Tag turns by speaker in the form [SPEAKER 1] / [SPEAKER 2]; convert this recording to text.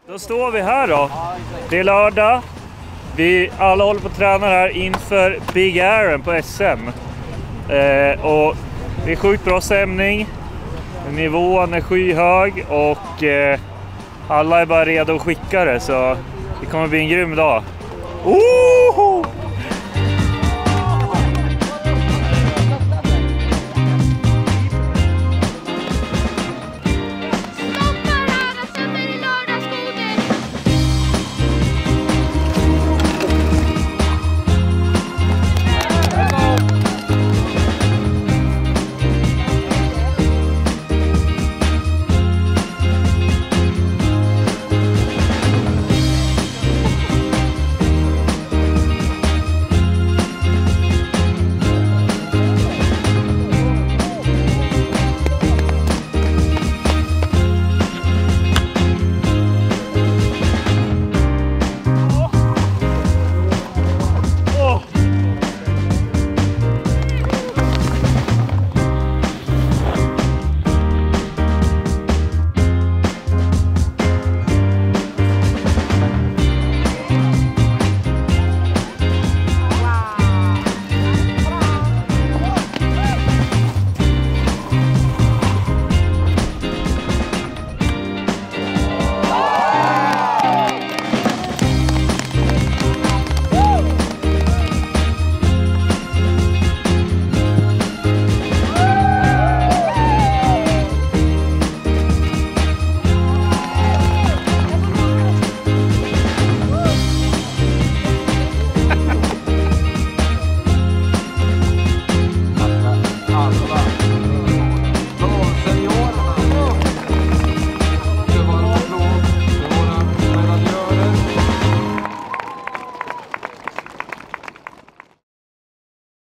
[SPEAKER 1] Då står vi här då. Det är lördag. Vi alla håller på att träna här inför Big Airen på SM. Och det är sjukt bra stämning. Nivån är skyhög och alla är bara redo att skicka det. Så det kommer bli en grym dag. Oho!